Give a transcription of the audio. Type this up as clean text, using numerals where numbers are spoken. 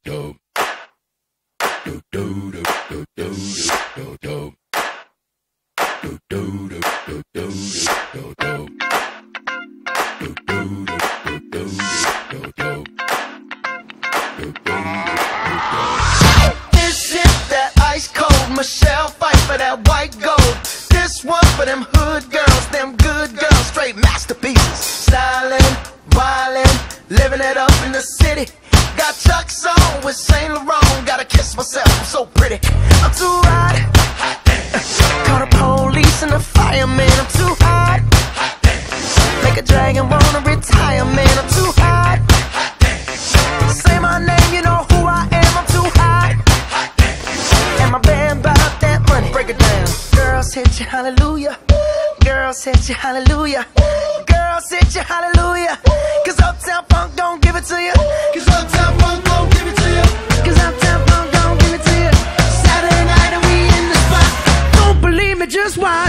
Michelle fight for that white gold. This one for them hood girls, them good girls, straight masterpieces. Stylin', wildin', living it up in the city. Got Chuck's on with Saint Laurent. Gotta kiss myself, I'm so pretty. I'm too hot. Call the police and the fireman. I'm too hot. Make a dragon wanna retire, man. I'm too hot. Say my name, you know who I am. I'm too hot. And my band bought that money. Break it down. Girls hit you, hallelujah. Girls hit you, hallelujah. Girls hit you, hallelujah. Cause Uptown Funk don't give it to you. Cause Uptown Funk don't give it to you. Cause Uptown Funk don't give it to you. Saturday night and we in the spot. Don't believe me, just watch.